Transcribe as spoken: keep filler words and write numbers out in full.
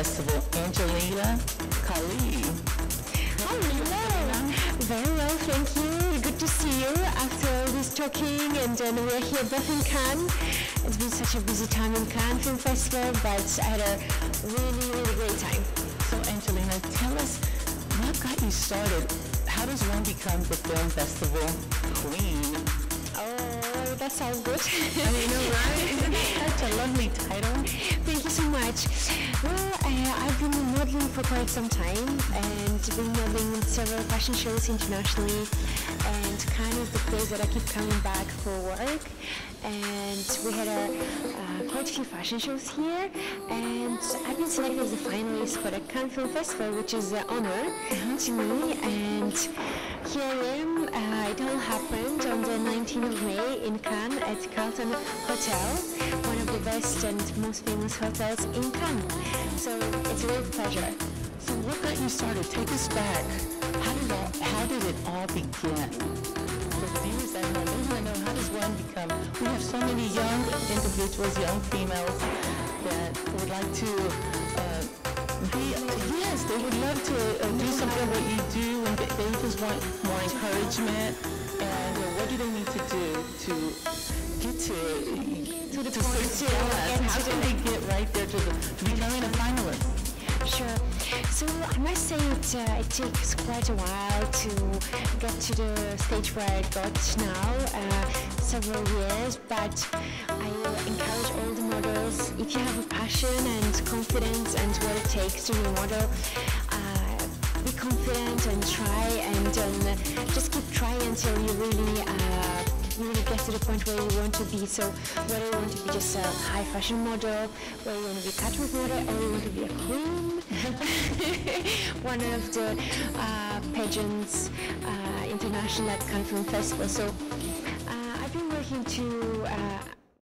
Festival, Angelina Kali. Hello. Very well, thank you. Good to see you after all this talking, and uh, we're here both in Cannes. It's been such a busy time in Cannes Film Festival, but I had a really, really great time. So Angelina, tell us what got you started. How does one become the film festival queen? Oh, that sounds good. I mean, you know, right? Isn't that such a lovely title? Thank you so much. Well, uh, I've been modeling for quite some time and been modeling in several fashion shows internationally, and kind of the place that I keep coming back for work. And we had a, uh, quite a few fashion shows here, and I've been selected as a finalist for the Cannes Film Festival, which is an honor to me. And here I am. Uh, it all happened on the nineteenth of May in Cannes at Carlton Hotel, one of the best and most famous hotels in Cannes. So it's a real pleasure. So what got you started? Take us back. How did all, how did it all begin? For the viewers that know, they want to know, how does one become? We have so many young individuals, young females that would like to uh, be. Yes, they would love to uh, do something what you do, and they, they just want more encouragement. And uh, what do they need to do to get to To the to point success? to How can they get right there to, the, to becoming a finalist? Sure. So I must say it, uh, it takes quite a while to get to the stage where I got now, uh, several years, but I will encourage all the models, if you have a passion and confidence and what it takes to be a model, uh, be confident and try, and um, just keep trying until you really uh, you really get to the point where you want to be. So whether you want to be just a high fashion model, whether you want to be a catwalk model, or you want to be a queen, one of the uh, pageants uh, international at Cannes Film Festival. So uh, I've been working to uh,